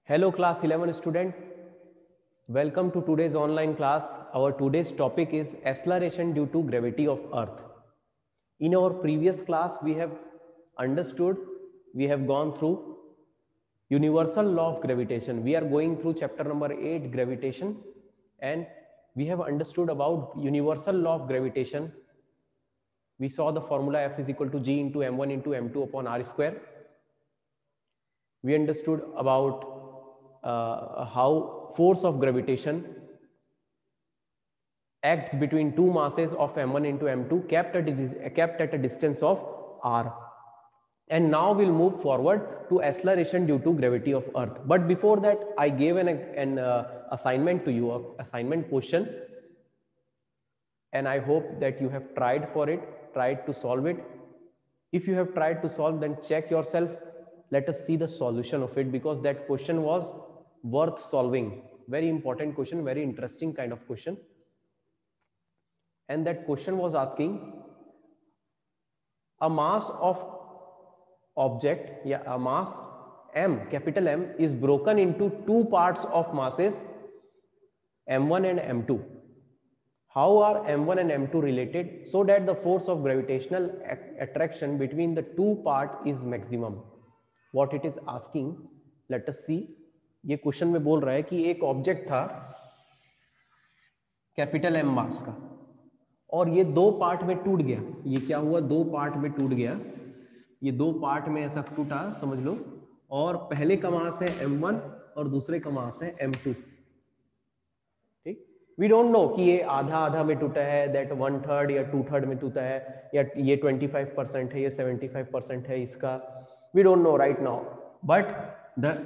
Hello class 11 student, welcome to today's online class. Our today's topic is acceleration due to gravity of earth. In our previous class we have understood, we have gone through universal law of gravitation. We are going through chapter number 8 gravitation, and we have understood about universal law of gravitation. We saw the formula F is equal to G into m1 into m2 upon r square. We understood about how force of gravitation acts between two masses of m1 into m2 kept at a distance of r. And now we'll move forward to acceleration due to gravity of earth. But before that, I gave an assignment to you, assignment question, and I hope that you have tried to solve it. If you have tried to solve, then check yourself. Let us see the solution of it, because that question was worth solving. Very important question, very interesting kind of question. And that question was asking a mass of object, a mass m, capital M, is broken into two parts of masses m1 and m2. How are m1 and m2 related so that the force of gravitational attraction between the two part is maximum? What it is asking, let us see. ये question में बोल रहा है कि एक object था capital M मास का, और ये दो पार्ट में टूट गया. ये क्या हुआ? दो पार्ट में टूट गया. ये दो पार्ट में ऐसा टूटा, समझ लो. और पहले का मास है m1 और दूसरे का मास है m2. ठीक, वी डोंट नो कि ये आधा आधा में टूटा है, दैट 1/3 या 2/3 में टूटा है, या ये 25% है, ये 75% है इसका. We don't know right now, but the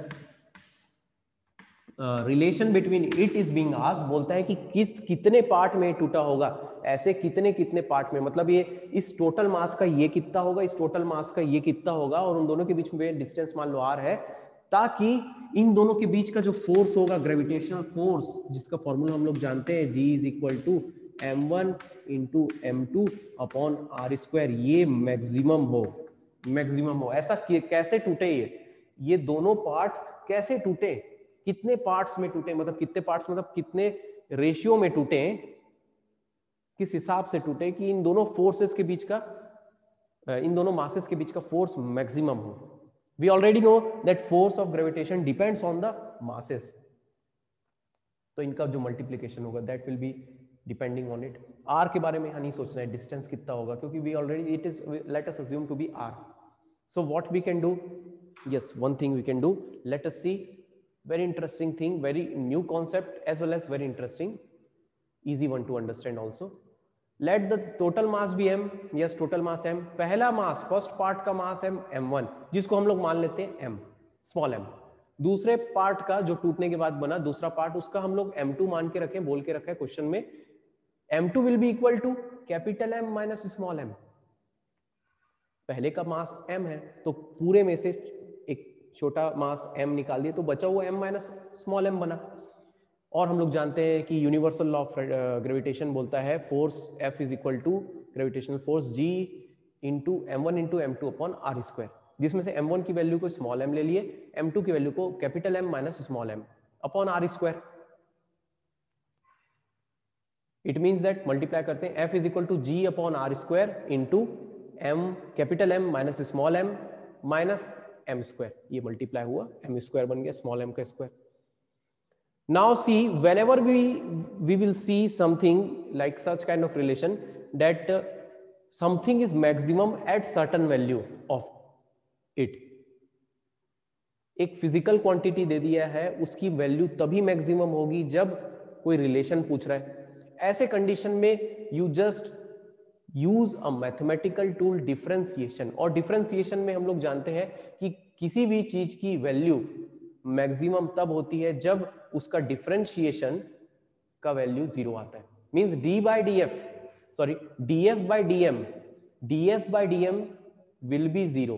relation between it is being asked. बोलता है कि कितने पार्ट में टूटा होगा, ऐसे कितने पार्ट में, मतलब ये इस टोटल मास का ये कितना होगा, इस टोटल मास का ये कितना होगा, और उन दोनों के बीच में डिस्टेंस मान लो r है, ताकि इन दोनों के बीच का जो फोर्स होगा, ग्रेविटेशनल फोर्स, जिसका फॉर्मूला हम लोग जानते हैं, G is equal to m1 into m2 upon r square, ये मैक्सिमम हो. ऐसा कैसे टूटे ये दोनों पार्ट कैसे टूटे, कितने पार्ट्स में टूटे, मतलब कितने पार्ट्स, मतलब कितने रेशियो में टूटे, किस हिसाब से टूटे कि इन दोनों फोर्सेस के बीच का, इन दोनों मासेस के बीच का फोर्स मैक्सिमम हो. We already know that force of gravitation depends on the masses, तो इनका जो मल्टीप्लिकेशन होगा that will be depending on it. R के बारे में नहीं सोचना है, डिस्टेंस कितना होगा, क्योंकि we already it is, let us assume to be r. So what we can do, yes, one thing we can do, let us see. Very interesting thing, very new concept, as well as very interesting, easy one to understand also. Let the total mass be m. Yes, total mass m. पहला मास, first part का मास है m1, जिसको हम लोग मान लेते हैं m, small m. दूसरे पार्ट का जो टूटने के बाद बना दूसरा पार्ट, उसका हम लोग m2 मान के रखें, बोल के रखा है क्वेश्चन में. m2 will be equal to capital M minus small m. पहले का मास m है, तो पूरे में से एक छोटा मास m निकाल दिए, तो बचा हुआ m माइनस स्मॉल m बना. और हम लोग जानते हैं कि यूनिवर्सल लॉ ऑफ ग्रेविटेशन बोलता है force F is equal to gravitational force G into m1 into m2 upon r square, जिसमें से m1 की वैल्यू को स्मॉल m ले लिए, m2 की वैल्यू को capital M minus small m upon r square. It means that multiply करते हैं, F is equal to G upon r square into m capital M minus small m minus m square. ये multiply हुआ, m square बन गया small m का square. Now see, whenever we will see something like such kind of relation, that something is maximum at certain value of it. एक physical quantity दे दिया है, उसकी वैल्यू तभी मैक्सिमम होगी जब कोई रिलेशन पूछ रहा है. ऐसे कंडीशन में you just use a mathematical tool differentiation. और डिफरेंशिएशन में हम लोग जानते हैं कि किसी भी चीज की वैल्यू मैक्सिमम तब होती है जब उसका डिफरेंशिएशन का वैल्यू 0 आता है. Means d by df, sorry df by dm will be 0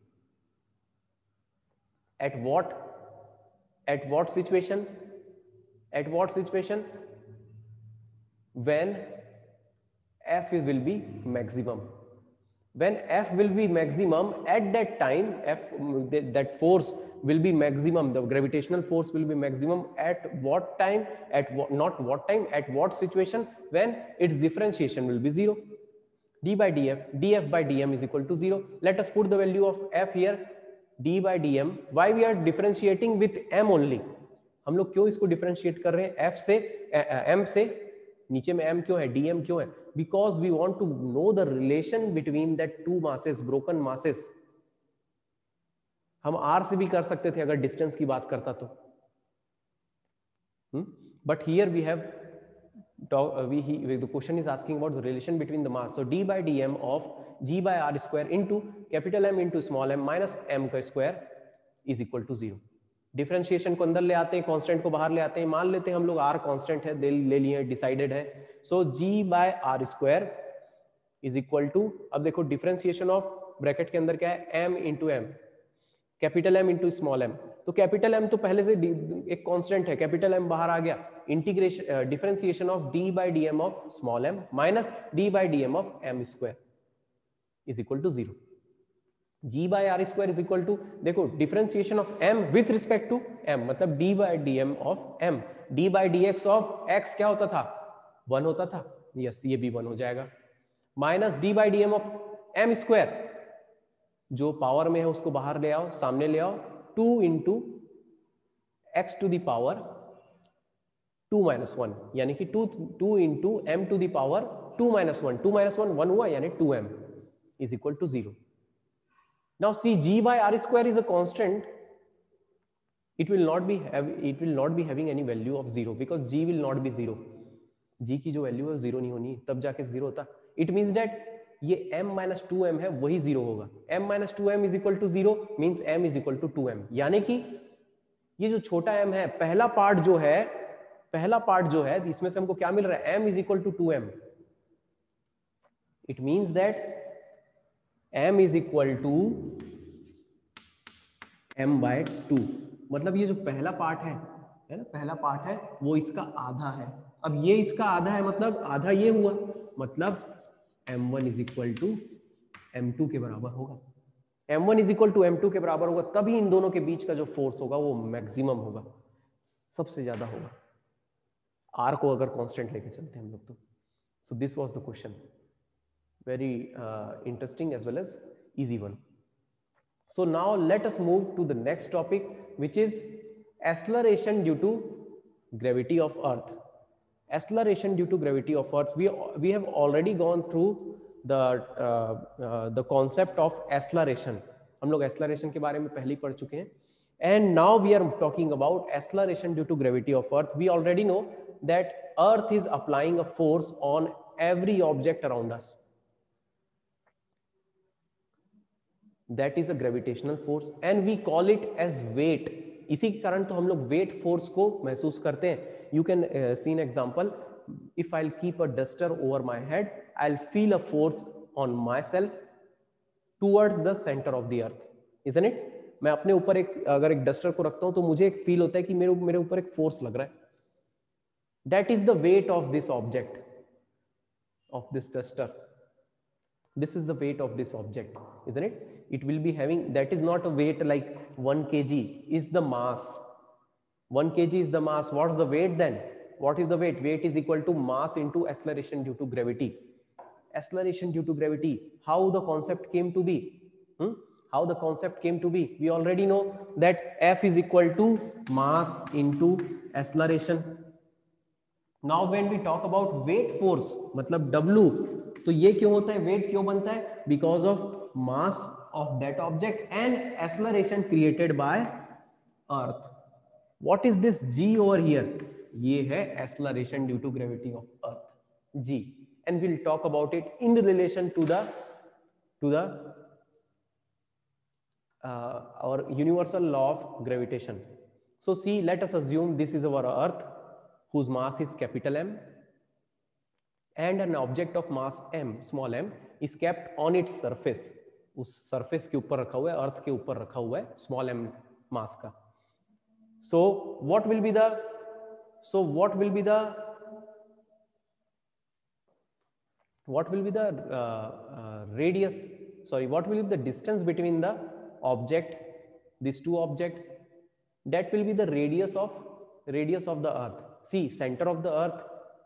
at what situation, when f will be maximum. when F will be maximum at that time, that force will be maximum, the gravitational force will be maximum at what time, not what time, at what situation, when its differentiation will be 0. d by df by dm is equal to 0. Let us put the value of F here, d by dm. Why we are differentiating with m only? हम लोग क्यों इसको differentiate कर रहे हैं F से m से? नीचे में m क्यों है, dm क्यों है? Because we want to know the relation between that two masses, broken masses. हम r से भी कर सकते थे अगर डिस्टेंस की बात करता तो, but here we have the question is asking about the relation between the mass. So d by dm of g by r square into capital M into small m minus m का square is equal to 0. Differentiation को अंदर ले आते हैं, constant को बाहर ले आते हैं, मान लेते हैं हम लोग r कांस्टेंट है, ले लिए, डिसाइडेड है. सो g by r square is equal to, अब देखो डिफरेंशिएशन ऑफ ब्रैकेट के अंदर क्या है, m into m, capital M into small m. तो कैपिटल M तो पहले से एक कांस्टेंट है, कैपिटल M बाहर आ गया, integration differentiation of d by dm of small m minus d by dm of m square is equal to 0. g by r स्क्वायर इज इक्वल टू, देखो differentiation of m with respect to m, मतलब d by dm of m, d by dx of x क्या होता था, 1 होता था, yes ये भी 1 हो जाएगा, minus d by dm of m square, जो पावर में है उसको बाहर ले आओ, सामने ले आओ, 2 into x to the power 2 minus 1, यानी कि 2 into m to the power 2 minus 1, 2 minus 1 1 हुआ, यानी 2m is equal to 0. Now see g by r square is a constant, it will not be having any value of 0 because g will not be 0. g की जो value है 0 नहीं होनी, तब जाके 0 होता. इट मींस दैट ये m minus 2m है वही 0 होगा. m minus 2m is equal to 0 means m is equal to 2m, यानी कि ये जो छोटा m है, पहला पार्ट जो है इसमें से हमको क्या मिल रहा है, m is equal to 2m. It means that m is equal to m by 2. मतलब ये जो पहला पार्ट है ना, पहला पार्ट है वो इसका आधा है. अब ये इसका आधा है, मतलब आधा ये हुआ, मतलब m1 is equal to m2 के बराबर होगा. m1 is equal to m2 के बराबर होगा, तभी इन दोनों के बीच का जो फोर्स होगा वो मैक्सिमम होगा, सबसे ज्यादा होगा. r को अगर कांस्टेंट लेके चलते हैं हम लोग तो. So this was the question, very interesting as well as easy one. So now let us move to the next topic which is acceleration due to gravity of earth. Acceleration due to gravity of earth, we have already gone through the concept of acceleration. हम लोग acceleration के बारे में पहले ही पढ़ चुके हैं, and now we are talking about acceleration due to gravity of earth. We already know that earth is applying a force on every object around us. That is a gravitational force and we call it as weight. इसी के कारण तो हम लोग weight force को महसूस करते हैं. You can see an example, if I will keep a duster over my head, I will feel a force on myself towards the centre of the earth, isn't it. मैं अपने ऊपर अगर एक duster को रखता हूं तो मुझे एक फील होता है कि मेरे ऊपर एक फोर्स लग रहा है. That is the weight of this object, of this duster. This is the weight of this object, isn't it? It will be having, that is not a weight like 1 kg is the mass. 1 kg is the mass. What's the weight then? What is the weight? Weight is equal to mass into acceleration due to gravity. Acceleration due to gravity. How the concept came to be? How the concept came to be? We already know that F is equal to mass into acceleration. Now when we talk about weight force, मतलब W, तो ये क्यों होता है, wait क्यों बनता है? Because of mass of that object and acceleration created by earth. What is this g over here? ये है acceleration due to gravity of earth, g. And will talk about it in relation to the our universal law of gravitation. So see, let us assume this is our earth whose mass is capital M and an object of mass m, small m, is kept on its surface. उस surface के ऊपर रखा हुआ है, अर्थ के ऊपर रखा हुआ है small m mass का. So what will be the radius sorry, what will be the distance between the object, these two objects? That will be the radius of the earth. See, center of the earth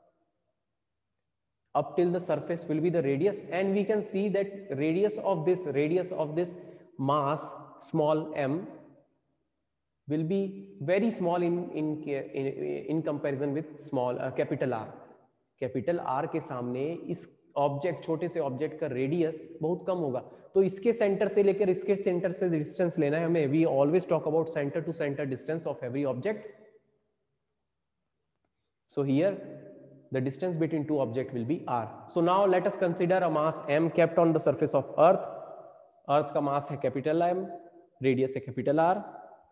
up till the surface will be the radius, and we can see that radius of this mass small m will be very small in comparison with small capital R. Capital R के सामने इस object, छोटे से object का radius बहुत कम होगा. तो इसके सेंटर से लेकर इसके सेंटर से डिस्टेंस लेना है हमें. We always talk about centre to centre distance of every object. So here the distance between two objects will be r. So now let us consider a mass m kept on the surface of earth. Earth का mass है capital M, radius है capital R.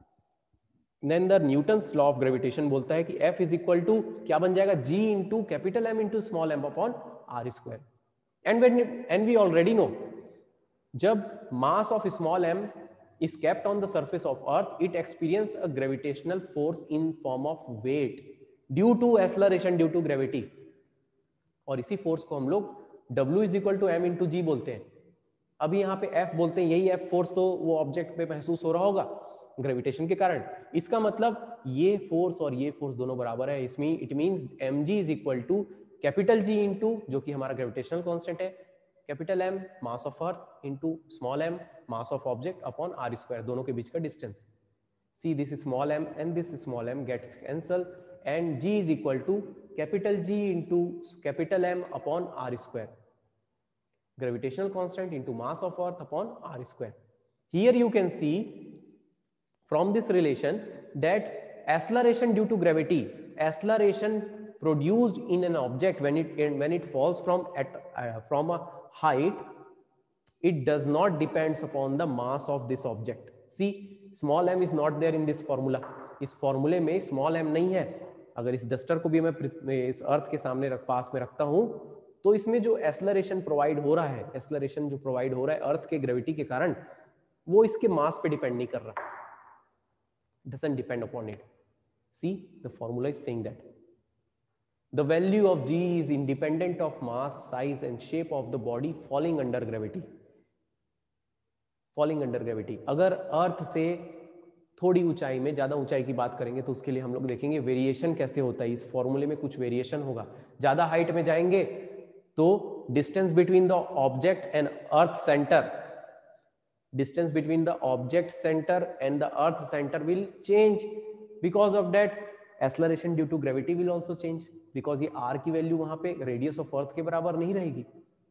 Then the Newton's law of gravitation बोलता है कि F is equal to क्या बन जाएगा, G into capital M into small m upon r square. And we already know जब mass of small m is kept on the surface of earth, it experiences a gravitational force in form of weight due to acceleration due to gravity. और इसी force को हम लोग W is equal to m into g बोलते हैं. अभी यहाँ पे F बोलते हैं, यही F फोर्स तो वो ऑब्जेक्ट पे महसूस हो रहा होगा ग्रेविटेशन के कारण. इसका मतलब ये फोर्स और ये फोर्स दोनों बराबर है. इसमें it means mg is equal to capital G into, जो कि हमारा ग्रेविटेशनल कांस्टेंट है, capital M mass of earth into small m mass of object upon r square, दोनों के बीच का distance. See this small m and this small m gets cancel, and G is equal to capital G into capital M upon r square, gravitational constant into mass of earth upon r square. Here you can see from this relation that acceleration due to gravity, acceleration produced in an object when it falls from a height, it does not depends upon the mass of this object. See, small m is not there in this formula. इस फॉर्मूले में small m नहीं है. अगर इस duster को भी मैं इस अर्थ के सामने पास में रखता हूं, तो इसमें जो एक्सेलरेशन प्रोवाइड हो रहा है, एक्सेलरेशन जो प्रोवाइड हो रहा है अर्थ के ग्रेविटी के कारण, वो इसके मास पे डिपेंड नहीं कर रहा. Doesn't depend upon it. See the formula is saying that the value of G is independent of mass, size and shape of the body falling under gravity. Falling under gravity. अगर earth से थोड़ी ऊंचाई में, ज्यादा ऊंचाई की बात करेंगे तो उसके लिए हम लोग देखेंगे वेरिएशन कैसे होता है. इस फॉर्मूले में कुछ वेरिएशन होगा. ज्यादा हाइट में जाएंगे तो distance between the object and earth centre, distance between the object centre and the earth centre will change. Because of that acceleration due to gravity will also change, because ये r की value वहां पे radius of earth के बराबर नहीं रहेगी.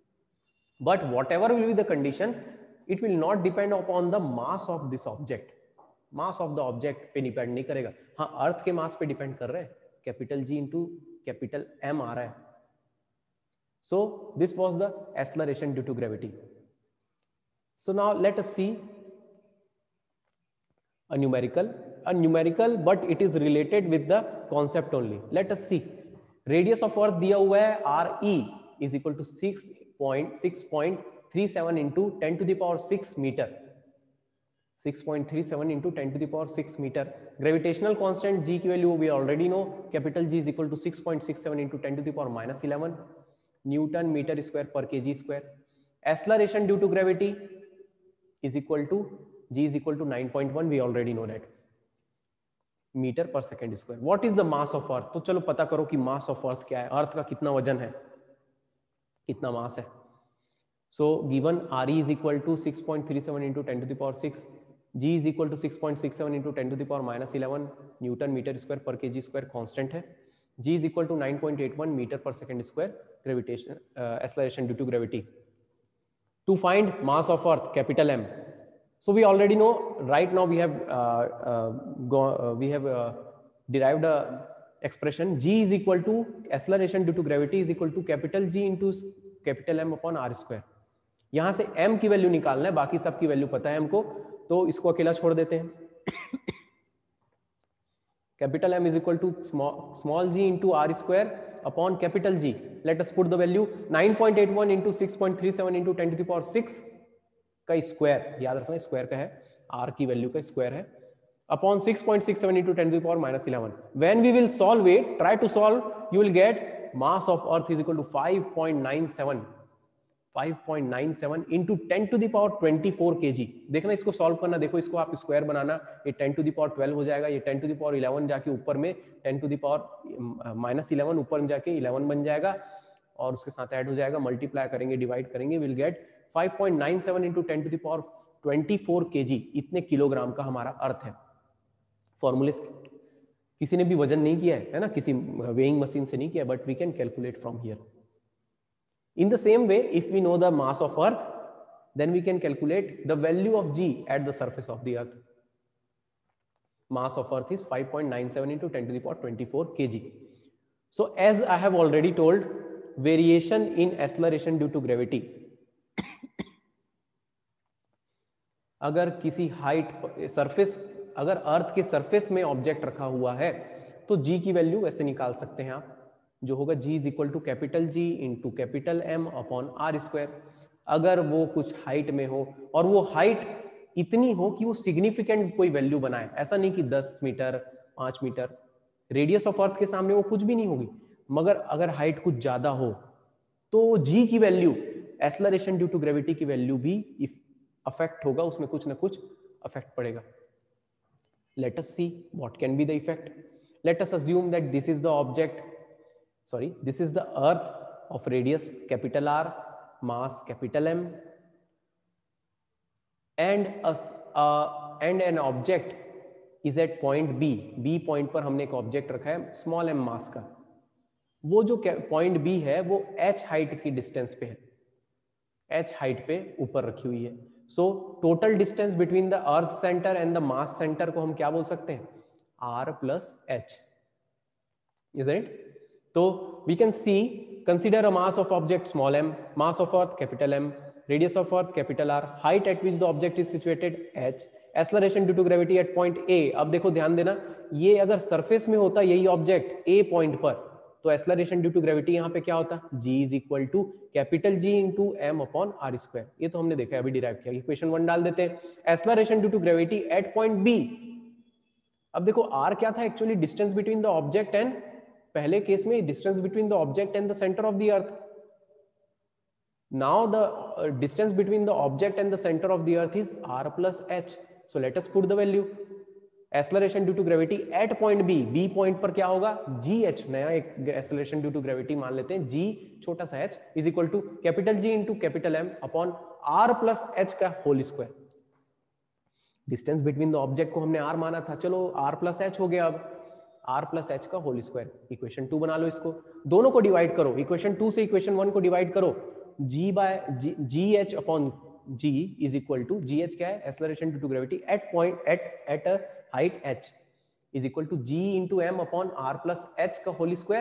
But whatever will be the condition, it will not depend upon the mass of this object. Mass of the object पे depend नहीं करेगा. हाँ, अर्थ के मास पे डिपेंड कर रहे हैं. Capital G into capital M आ रहा है. So this was the acceleration due to gravity. So now let us see a numerical but it is related with the concept only. Let us see. Radius of earth दिया हुआ है RE is equal to 6.37 into 10 to the power 6 metre. 6.37 into 10 to the power 6 metre. Gravitational constant G की value we already know. Capital G is equal to 6.67 into 10 to the power -11 newton metre square पर kg square. Acceleration due to gravity is equal to G is equal to 9.1. we already know that. Metre पर second square. What is the mass of earth? तो चलो पता करो कि मास of earth क्या है. Earth का कितना वजन है, कितना मास है. So given RE is equal to 6.37 into 10 to the power 6. G is equal to 6.67 into 10 to the power -11 newton metre square पर kg स्क्वायर कांस्टेंट है. G is equal to 9.81 metre पर second square. Gravitation acceleration due to gravity. To find mass of earth capital M. So we already know. Right now we have derived a expression. G is equal to acceleration due to gravity is equal to capital G into capital M upon R square. यहाँ से M की value निकालना है, बाकी सब की value पता है हमको, तो इसको अकेला छोड़ देते हैं. Capital M is equal to small g into R square upon capital G. Let us put the value 9.81 into 6.37 into 10 to the power 6 का स्क्वायर, याद रखना स्क्वायर का है, R की वैल्यू का स्क्वायर है, upon 6.67 into 10 to the power -11. When we will solve it, try to solve, you will get mass of earth is equal to 5.97. 5.97 into 10⁻24 kg। देखना इसको सॉल्व करना, देखो इसको आप स्क्वायर बनाना, ये 10⁻12 हो जाएगा, ये 10⁻11 जाके ऊपर में 10⁻−11 ऊपर में जाके 11 बन जाएगा और उसके साथ ऐड हो जाएगा, मल्टीप्लाई करेंगे, डिवाइड करेंगे, विल गेट 5.97 इंटू 10⁻24 kg। इतने किलोग्राम का हमारा अर्थ है। फॉर्मूले किसी ने भी वजन नहीं किया है ना, किसी वेइंग मशीन से नहीं किया, but we can calculate from here. In the same way, if we know the mass of Earth, then we can calculate the value of g at the surface of the Earth. Mass of Earth is 5.97 into 10⁻24 kg. So as I have already told, variation in acceleration due to gravity. अगर किसी height surface, अगर अर्थ के surface में object रखा हुआ है तो g की वैल्यू ऐसे निकाल सकते हैं आप, जो होगा g is equal to capital G into capital M upon R square. अगर वो कुछ हाइट में हो और वो हाइट इतनी हो कि वो सिग्निफिकेंट कोई वैल्यू बनाए, ऐसा नहीं कि 10 metre 5 metre, radius of earth के सामने वो कुछ भी नहीं होगी, मगर अगर हाइट कुछ ज्यादा हो तो g की value, acceleration due to gravity की वैल्यू भी अफेक्ट होगा, उसमें कुछ ना कुछ अफेक्ट पड़ेगा। Let us see what can be the effect. Let us assume that this is the object, sorry, this is the earth of radius capital R, mass capital M, and an object is at point B. B point पर हमने एक object रखा है small m मास का। वो जो point B है वो h हाइट की डिस्टेंस पे है, h हाइट पे ऊपर रखी हुई है। So total distance between the earth centre and the mass centre को हम क्या बोल सकते हैं, R plus H, isn't it? So we can see, consider a mass of object small m, mass of earth capital M, radius of earth capital R, height at which the object is situated h, acceleration due to gravity at point A। अब देखो ध्यान देना, ये अगर surface में होता यही object A point पर, तो एक्सेलरेशन ड्यू टू ग्रेविटी यहाँ पे क्या होता, g is equal to capital G into M upon R square. ये तो हमने देखा अभी डिराइव किया। इक्वेशन 1 डाल देते हैं, acceleration due to gravity at point B। अब देखो R क्या था actually, distance between the object and, पहले केस में distance between the object and the centre of the earth. Now the distance between the object and the centre of the earth is r plus h। So let us put the value. Acceleration due to gravity at point B, B point पर क्या होगा, gh, नया एक acceleration due to gravity मान लेते हैं, g छोटा सा h is equal to capital G into capital M upon r plus h का whole square. Distance between the object को हमने r माना था, चलो r प्लस h हो गया, अब r प्लस h का होल स्क्वायर। इक्वेशन 2 बना लो, इसको दोनों को डिवाइड करो, इक्वेशन 2 से इक्वेशन 1 को डिवाइड करो, g by G H upon g is equal to, G H क्या है, acceleration due to gravity at point at a height h is equal to g into m upon r plus h का whole square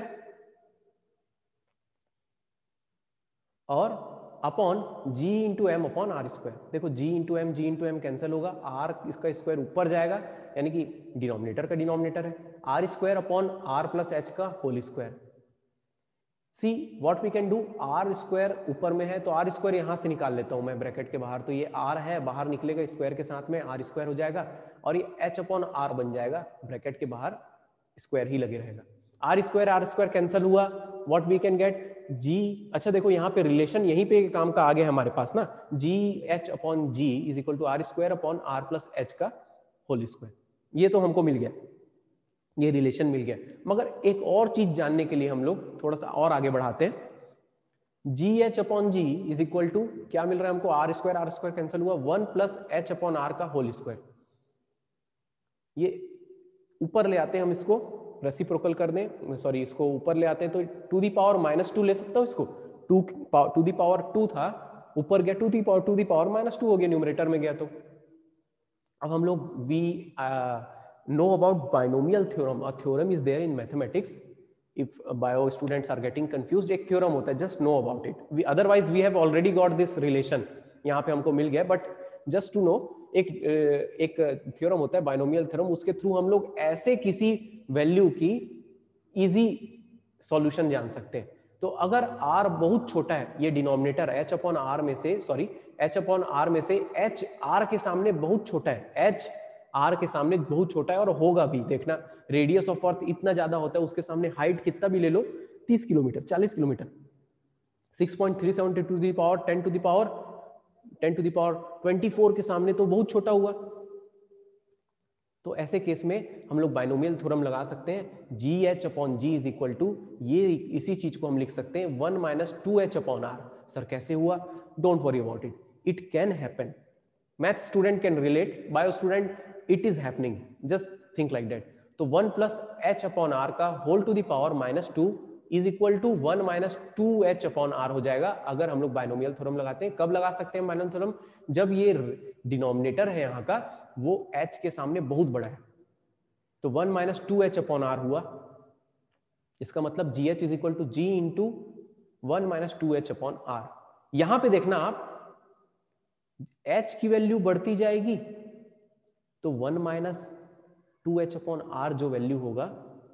और upon g into m upon r square. देखो g into m cancel होगा, r इसका square ऊपर जाएगा, यानी कि denominator का डिनोमिनेटर है, r square upon r plus h का whole square. See what we can do, r square ऊपर में है तो r स्क्वायर यहां से निकाल लेता हूं मैं ब्रैकेट के बाहर, तो ये r है, बाहर निकलेगा स्क्वायर के साथ में, r स्क्वायर हो जाएगा और ये h अपॉन r बन जाएगा, ब्रैकेट के बाहर स्क्वायर ही लगे रहेगा। r स्क्वायर कैंसिल हुआ, what we can get g। अच्छा देखो यहाँ पे रिलेशन यहीं पे काम का आ गया हमारे पास ना, G H upon ji is equal to are square upon are plus H का होल स्क्वायर। ये तो हमको मिल गया, ये रिलेशन मिल गया, मगर एक और चीज जानने के लिए हम लोग थोड़ा सा और आगे बढ़ाते हैं। G H upon ji is equal to क्या मिल रहा है हमको, आर स्क्वायर कैंसिल हुआ, 1 प्लस एच अपॉन आर का होल स्क्वायर। ये ऊपर ले आते हैं हम, इसको रेसिप्रोकल कर दें, सॉरी इसको ऊपर ले आते हैं तो टू दी पावर -2 ले सकता हूं इसको, टू दी पावर 2 था, ऊपर गया टू दी पावर -2 हो गया, न्यूमरेटर में गया। तो अब हम लोग we know about binomial theorem. A theorem is there in mathematics. If bio students are getting confused, एक theorem होता है, just know about it. Otherwise we have already got this relation. यहाँ पे हमको मिल गया, but just to know एक theorem होता है binomial theorem, उसके थ्रू हम लोग ऐसे किसी वैल्यू की easy solution जान सकते हैं। तो अगर r बहुत छोटा है, ये डिनोमिनेटर h अपॉन r में से, सॉरी h अपॉन r में से h r के सामने बहुत छोटा है, h r के सामने बहुत छोटा है और होगा भी, देखना रेडियस ऑफ अर्थ इतना ज्यादा होता है, उसके सामने हाइट कितना भी ले लो, 30 kilometre 40 kilometre, 6.372 to the power 10 to the power 24 के सामने तो बहुत छोटा हुआ। तो ऐसे केस में हम लोग बाइनोमियल थ्योरम लगा सकते हैं, G H upon ji is equal to, ये इसी चीज को हम लिख सकते हैं 1 minus 2h upon are. Sir कैसे हुआ? Don't worry about it, it can happen. Math student can relate, bio student it is happening, just think like that. तो 1 प्लस एच अपॉन आर का whole to the power -2 is equal to 1 minus 2h upon R हो जाएगा, अगर हम लोग binomial theorem लगाते हैं। कब लगा सकते हैं बाइनोमियल थ्योरम? जब ये डिनोमिनेटर है यहाँ का वो h के सामने बहुत बड़ा है। तो 1 माइनस 2h अपॉन आर हुआ, इसका मतलब gh is equal to ji into 1 minus 2h upon R. यहां पे देखना आप, h की वैल्यू बढ़ती जाएगी तो 1 माइनस 2h अपॉन आर जो वैल्यू होगा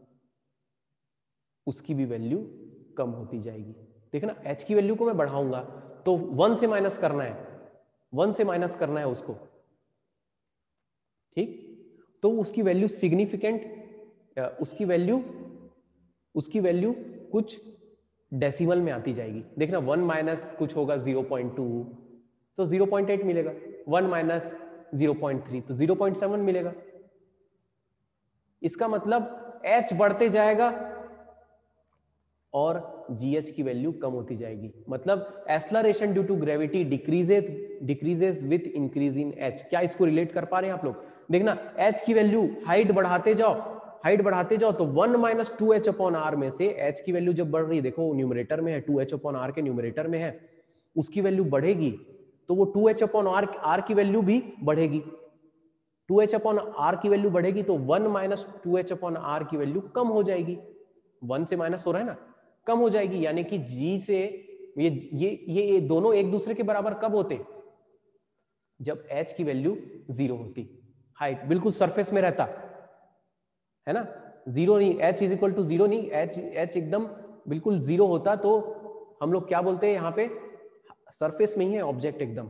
उसकी भी वैल्यू कम होती जाएगी। देखना, h की वैल्यू को मैं बढ़ाऊंगा तो 1 से माइनस करना है, 1 से माइनस करना है उसको, ठीक? तो उसकी वैल्यू सिग्निफिकेंट, उसकी वैल्यू कुछ डेसिमल में आती जाएगी। देखना 1 माइनस कुछ होगा 0.2 तो 0.8 मिलेगा, 1 माइनस 0.3 तो 0.7 मिलेगा। इसका मतलब h बढ़ते जाएगा और gh की वैल्यू कम होती जाएगी। मतलब acceleration due to gravity decreases with increase in h। क्या इसको रिलेट कर पा रहे हैं आप लोग? देखना, h की वैल्यू हाइट बढ़ाते जाओ तो 1 माइनस 2h अपॉन आर में से h की वैल्यू जब बढ़ रही है, देखो न्यूमरेटर में है, 2h अपॉन आर के न्यूमरेटर में है, उसकी वैल्यू बढ़ेगी तो वो 2h अपॉन आर की वैल्यू भी बढ़ेगी। 2h अपॉन आर की वैल्यू बढ़ेगी तो 1 माइनस 2h अपॉन आर की वैल्यू कम हो जाएगी। 1 से माइनस हो रहा है ना, कम हो जाएगी। यानी कि g से ये दोनों एक दूसरे के बराबर कब होते? जब h की वैल्यू 0 होती, हाइट बिल्कुल सरफेस में रहता है ना, 0 नहीं, h इज इक्वल टू 0 नहीं, h एकदम बिल्कुल 0 होता तो हम लोग क्या बोलते हैं, यहाँ पे सरफेस में ही है ऑब्जेक्ट, एकदम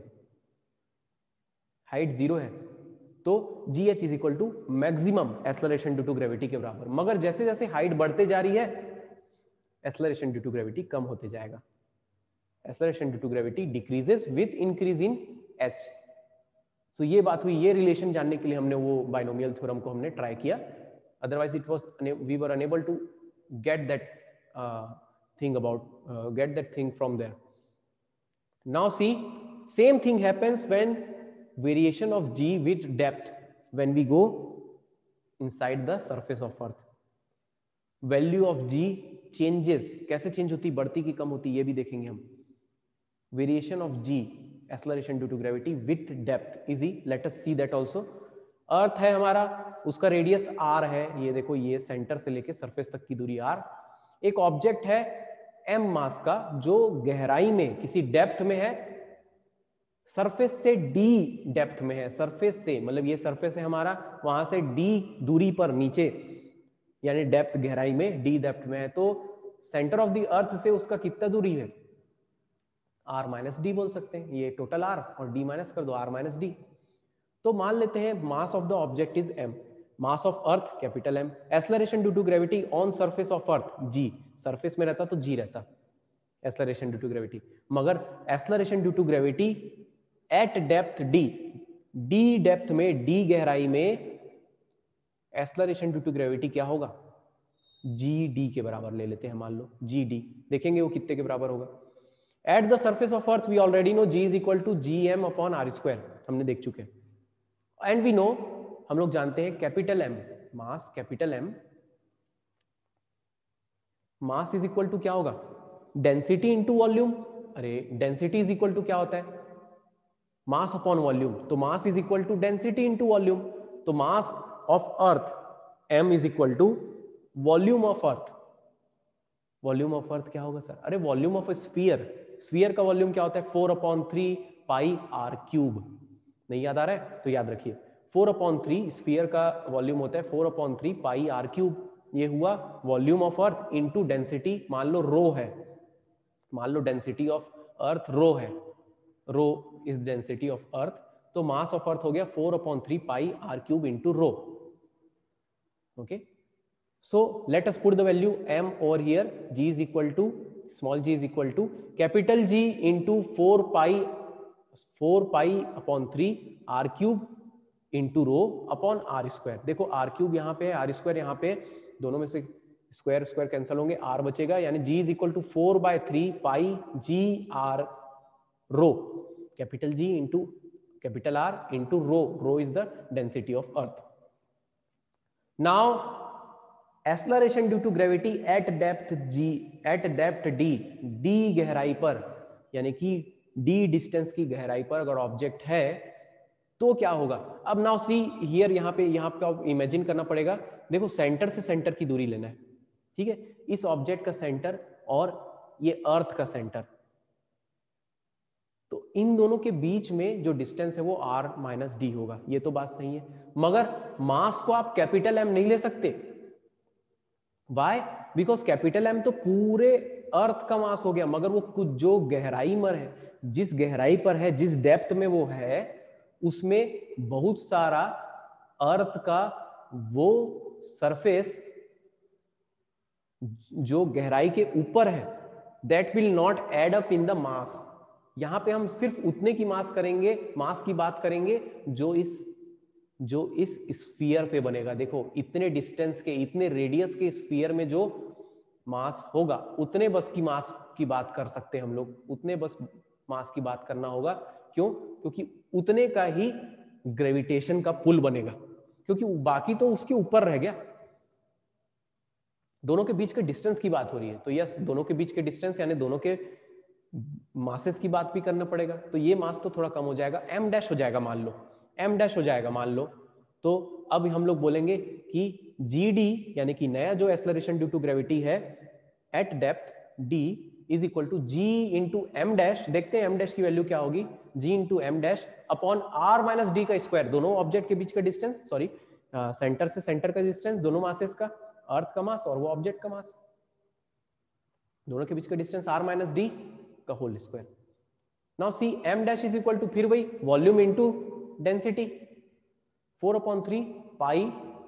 हाइट 0 है तो gh is equal to maximum acceleration due to gravity के बराबर। मगर जैसे जैसे हाइट बढ़ते जा रही है एक्सेलरेशन ड्यू टू ग्रेविटी कम होते जाएगा। Acceleration due to gravity decreases with increase in h। So ये बात हुई, ये रिलेशन जानने के लिए हमने वो बाइनोमियल थ्योरम को हमने ट्राई किया, otherwise it was we were unable to get that thing from there. Now see, same thing happens when variation of g with depth when we go inside the surface of earth। Value of g changes, कैसे change होती, बढ़ती की कम होती, ये भी देखेंगे हम। Variation of g acceleration due to gravity with depth easy, let us see that also. Earth है हमारा, उसका रेडियस r है, ये देखो, ये सेंटर से लेके सरफेस तक की दूरी r। एक ऑब्जेक्ट है m मास का जो गहराई में किसी डेप्थ में है, सरफेस से d डेप्थ में है, सरफेस से मतलब ये सरफेस है हमारा, वहां से d दूरी पर नीचे, यानी डेप्थ गहराई में d डेप्थ में है, तो सेंटर ऑफ द अर्थ से उसका कितना दूरी है, r माइनस डी बोल सकते हैं। ये टोटल r और d माइनस कर दो, r माइनस डी। तो मान लेते हैं mass of the object is m, mass of earth capital M, acceleration due to gravity on surface of earth g, surface में रहता तो g रहता एक्सेलरेशन ड्यू टू ग्रेविटी, मगर acceleration due to gravity at depth d depth में, d गहराई में acceleration due to gravity क्या होगा, gd के बराबर ले लेते हैं, मान लो gd, देखेंगे वो कितने के बराबर होगा। At the surface of earth we already know g is equal to gm upon r square, हमने देख चुके हैं। एंड वी नो, हम लोग जानते हैं capital M, mass capital M, mass is equal to क्या होगा, डेंसिटी इंटू वॉल्यूम। अरे डेंसिटी इज इक्वल टू क्या होता है, मास अपॉन वॉल्यूम, तो mass is equal to density into volume. तो mass of earth m is equal to volume of earth. Volume of earth क्या होगा सर, अरे volume of sphere, sphere का volume क्या होता है, 4/3 पाई r क्यूब। नहीं याद आ रहा है तो याद रखिए, 4/3 स्फीयर का वॉल्यूम होता है 4/3 पाई r क्यूब। ये हुआ volume of earth into density, मान लो रो है, मान low density of earth rho है, rho is density of earth, तो मास ऑफ अर्थ हो गया 4/3 pi r cube into rho. Okay, so let us put the value m over here, g is equal to small G is equal to capital G into 4 pi R cube into rho upon R square. देखो R cube यहाँ पे है, are square यहाँ पे, दोनों में से square square cancel होंगे, आर बचेगा, यानी G is equal to 4/3 pi G R rho, capital G into capital R into rho is the density of earth. Now acceleration due to gravity at depth G, at depth D गहराई पर, यानी कि D distance की गहराई पर अगर object है तो क्या होगा। अब नाउ सी हियर, यहाँ पे इमेजिन करना पड़ेगा। देखो सेंटर से सेंटर की दूरी लेना है, ठीक है, इस ऑब्जेक्ट का सेंटर और ये अर्थ का सेंटर, तो इन दोनों के बीच में जो डिस्टेंस है वो r माइनस डी होगा। ये तो बात सही है, मगर मास को आप कैपिटल M नहीं ले सकते। वाई? बिकॉज कैपिटल M तो पूरे अर्थ का मास हो गया, मगर वो कुछ जो गहराई पर है, जिस गहराई पर है, जिस डेप्थ में वो है, उसमें बहुत सारा अर्थ का वो सरफेस जो गहराई के ऊपर है, that will not add up in the mass. यहां पे हम सिर्फ उतने की मास करेंगे, मास की बात करेंगे जो इस स्फीयर पे बनेगा। देखो इतने डिस्टेंस के, इतने रेडियस के स्फीयर में जो मास होगा, उतने बस की मास की बात कर सकते हैं हम लोग, उतने बस मास की बात करना होगा। क्यों? क्योंकि उतने का ही ग्रेविटेशन का पुल बनेगा, क्योंकि बाकी तो उसके ऊपर रह गया। दोनों के बीच के डिस्टेंस की बात हो रही है, तो यस, दोनों के बीच के डिस्टेंस यानी दोनों के मासेस की बात भी करना पड़ेगा। तो ये मास तो थोड़ा कम हो जाएगा, m डैश हो जाएगा, मान लो m डैश हो जाएगा मान लो। तो अब हम लोग बोलेंगे कि GD यानी कि नया जो एक्सेलरेशन ड्यू टू ग्रेविटी है at depth D is equal to G into M dash. देखते हैं m डैश की वैल्यू क्या होगी, G into M dash upon R minus D का स्क्वायर, दोनों ऑब्जेक्ट के बीच का डिस्टेंस, सॉरी सेंटर से सेंटर का डिस्टेंस, दोनों मासेस का, अर्थ का मास और वो ऑब्जेक्ट का मास, दोनों के बीच का डिस्टेंस R माइनस डी का whole square. Now see m dash is equal to फिर वही volume into density, 4/3 pi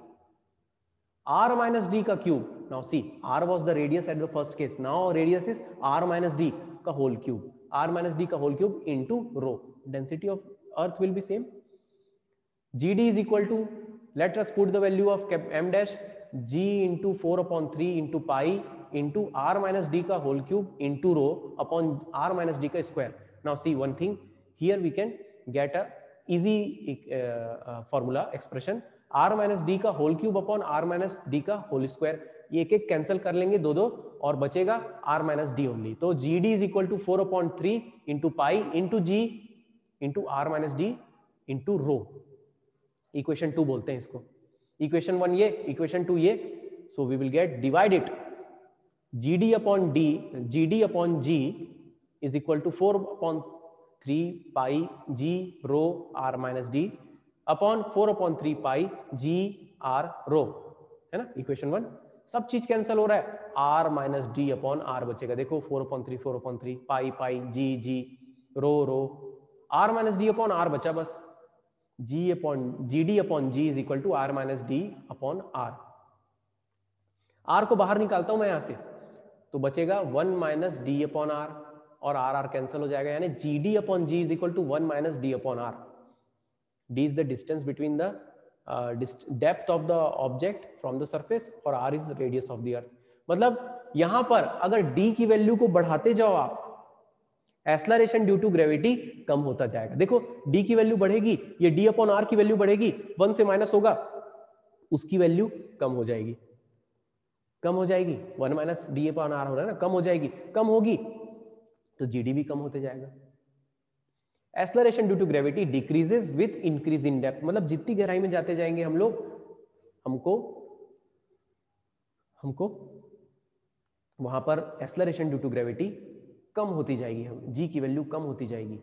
R minus D का cube. Now see R was the radius at the first case, now radius is R minus D का whole cube, R minus D का whole cube into rho, density of earth will be same. GD is equal to, let us put the value of m dash, G into 4/3 into pi into R minus D का whole cube into rho upon R minus D का square. Now see one thing, here we can get a easy formula expression, R minus D का whole cube upon R minus D का whole square. ये एक एक cancel कर लेंगे दो दो और बचेगा R minus D only. तो GD is equal to 4/3 into pi into G into R minus D into rho. Equation 2 बोलते हैं इसको, इक्वेशन 1 ये, इक्वेशन 2 ये। So we will get divide it, GD upon D, GD upon G is equal to 4/3 pi G rho R minus D upon 4/3 pi G R rho, है ना, equation 1। सब चीज cancel हो रहा है, R minus D upon R बचेगा। देखो 4/3 pi pi G rho R minus D upon R बचा बस, GD upon G is equal to R minus D upon R। R को बाहर निकालता हूं मैं यहां से, तो बचेगा 1 माइनस D अपॉन R और R कैंसिल हो जाएगा, यानी GD upon G is equal to 1 minus D upon R। D is the distance between the depth of the object from the surface और R is the radius of the earth. मतलब यहां पर अगर D की value को बढ़ाते जाओ आप, एक्सेलरेशन ड्यू टू ग्रेविटी कम होता जाएगा। देखो D की वैल्यू बढ़ेगी, ये D अपॉन R की वैल्यू बढ़ेगी, 1 से माइनस होगा, उसकी वैल्यू कम हो जाएगी, कम हो जाएगी, 1 माइनस D अपॉन R हो रहा है ना, कम हो जाएगी, कम होगी तो GD भी कम होते जाएगा। Acceleration due to gravity decreases with increase in depth, मतलब जितनी गहराई में जाते जाएंगे हम लोग, हमको वहां पर एक्सेलरेशन ड्यू टू ग्रेविटी कम होती जाएगी, हम G की वैल्यू कम होती जाएगी।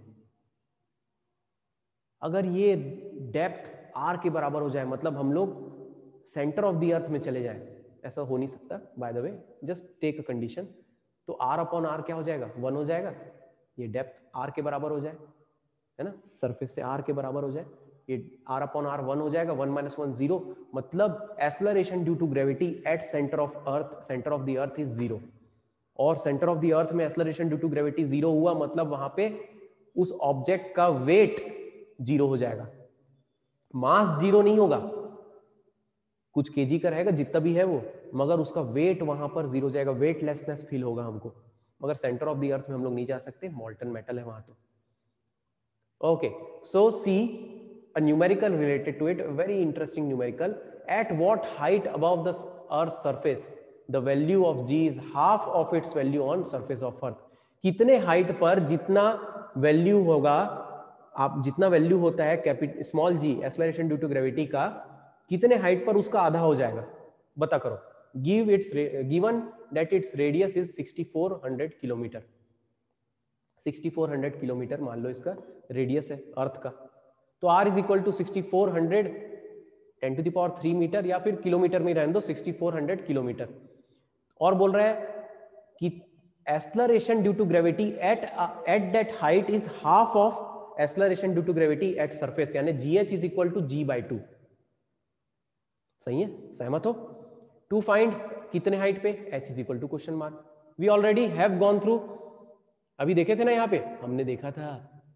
अगर ये डेप्थ R के बराबर हो जाए, मतलब हम लोग सेंटर ऑफ द अर्थ में चले जाएं, ऐसा हो नहीं सकता by the way, just take a condition, तो R अपॉन R क्या हो जाएगा, 1 हो जाएगा, ये डेप्थ R के बराबर हो जाए, है ना, सरफेस से R के बराबर हो जाए, ये R अपॉन R 1 हो जाएगा, 1 माइनस 1 0, मतलब acceleration due to gravity at centre of the earth is 0। और सेंटर ऑफ द अर्थ में एक्सेलरेशन ड्यू टू ग्रेविटी 0 हुआ, मतलब वहां पे उस ऑब्जेक्ट का वेट 0 हो जाएगा, मास 0 नहीं होगा, कुछ केजी का रहेगा जितना भी है वो, मगर उसका वेट वहां पर 0 हो जाएगा, वेटलेसनेस फील होगा हमको। मगर सेंटर ऑफ द अर्थ में हम लोग नहीं जा सकते, मॉल्टन मेटल है वहां तो। Okay, so see a numerical related to it, a very interesting numerical. At what height above the earth's surface the value of g is half of its value on surface of earth? कितने height पर जितना value होगा, आप जितना value होता है small g acceleration due to gravity का, कितने हाइट पर उसका आधा हो जाएगा, बता करो। Given that it's radius is 6400 kilometre, 6400 kilometre मान लो इसका रेडियस है अर्थ का, तो r is equal to 6400 10 to the power 3 metre, या फिर किलोमीटर में रहने दो 6400 किलोमीटर। और बोल रहा है कि acceleration due to gravity at that height is half of acceleration due to gravity at surface, यानी gh is equal to g/2। सही है, सहमत हो? टू फाइंड कितने हाइट पे, h is equal to question mark. We already have gone through, अभी देखे थे ना, यहां पे हमने देखा था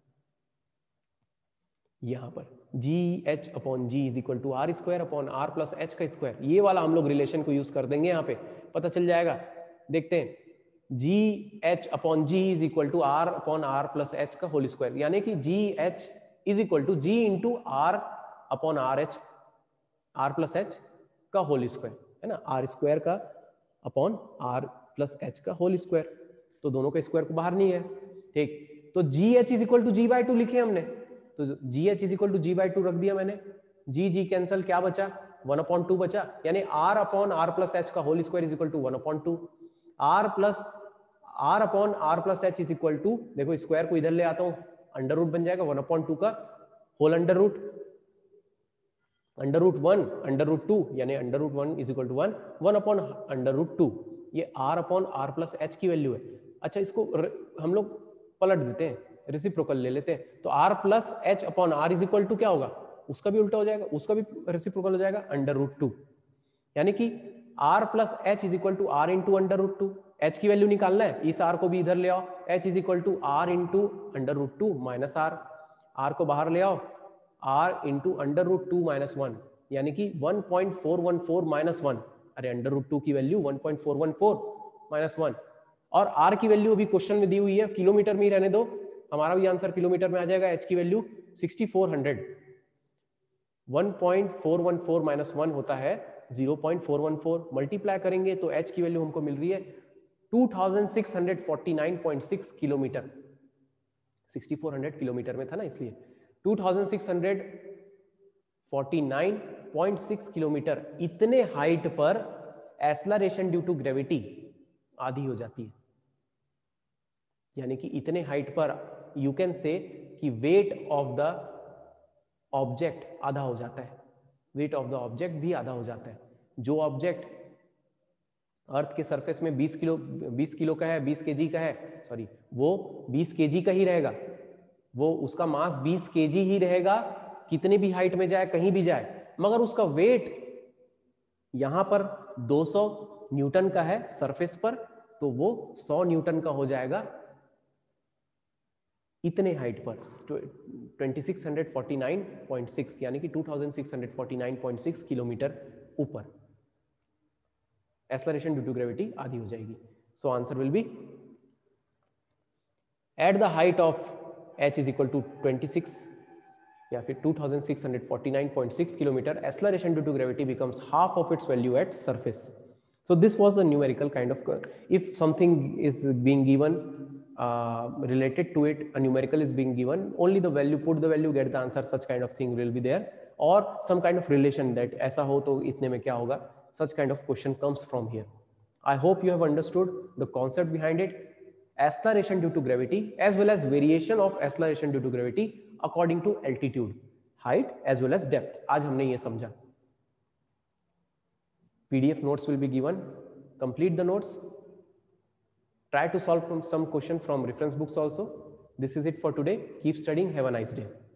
यहां पर GH upon ji is equal to are square upon are plus H का स्क्वायर, ये वाला हम लोग रिलेशन को यूज कर देंगे, यहाँ पे पता चल जाएगा। देखते हैं, GH upon ji is equal to r upon are plus H का होल स्क्वायर, यानी कि GH is equal to ji into r upon r h, r plus H का होल स्क्वायर, है ना, आर स्क्वायर का अपॉन आर प्लस एच का whole square, तो दोनों का स्क्वायर को बाहर नहीं है, ठीक। तो GH is equal to g/2 लिखे हमने, तो GH is equal to g/2 रख दिया मैंने, जी कैंसल, क्या बचा 1/2 बचा, यानी r upon are plus H का whole square is equal to 1/2, r upon are plus h is equal to, देखो स्क्वायर को इधर ले आता हूं, अंडर रूट बन जाएगा 1/2 का whole under root 1 under root 2, यानी under root 1 is equal to 1 upon under root 2, ये r upon are plus h की वैल्यू है। अच्छा, इसको हम लोग पलट देते हैं, रेसिप्रोकल ले लेते हैं, तो r plus H upon r is equal to क्या होगा, उसका भी उल्टा हो जाएगा, उसका भी रेसिप्रोकल हो जाएगा अंडर रूट 2, यानी कि r plus h is equal to r into under root 2, h की वैल्यू निकालना है, इस r को भी इधर ले आओ, h is equal to r into under root 2 minus r को बाहर ले आओ, r into under root 2 minus 1, यानी कि 1.414 माइनस 1, अरे अंडर रूट 2 की वैल्यू 1.414 माइनस 1, और r की वैल्यू अभी क्वेश्चन में दी हुई है, किलोमीटर में ही रहने दो, हमारा भी आंसर किलोमीटर में आ जाएगा, h की वैल्यू 6400, 1.414 माइनस 1 होता है 0.414, मल्टीप्लाई करेंगे तो h की वैल्यू हमको मिल रही है 2649.6 किलोमीटर, 6400 किलोमीटर में था ना, इसलिए 2649.6 किलोमीटर, इतने हाइट पर एक्सेलरेशन ड्यू टू ग्रेविटी आधी हो जाती है, यानी कि इतने हाइट पर यू कैन से कि वेट ऑफ द ऑब्जेक्ट आधा हो जाता है, वेट ऑफ द ऑब्जेक्ट भी आधा हो जाता है। जो ऑब्जेक्ट अर्थ के सरफेस में 20 किलो का है, 20 केजी का है, सॉरी, वो 20 केजी का ही रहेगा, वो उसका मास 20 केजी ही रहेगा, कितने भी हाइट में जाए, कहीं भी जाए, मगर उसका वेट यहां पर 200 न्यूटन का है सरफेस पर, तो वो 100 न्यूटन का हो जाएगा इतने हाइट पर 2649.6, यानी कि 2649.6 किलोमीटर ऊपर एक्सेलरेशन ड्यू टू ग्रेविटी आधी हो जाएगी। So answer will be at the height of h is equal to 26 या फिर 2649.6 kilometre, acceleration due to gravity becomes half of its value at surface. So this was a numerical kind of, if something is being given related to it, a numerical is being given, only the value, put the value, get the answer, such kind of thing will be there, or some kind of relation that ऐसा हो तो इतने में क्या होगा, such kind of question comes from here. I hope you have understood the concept behind it, acceleration due to gravity as well as variation of acceleration due to gravity according to altitude, height as well as depth. आज हमने ये समझा। PDF notes will be given. Complete the notes. Try to solve some question from reference books also. This is it for today. Keep studying. Have a nice day.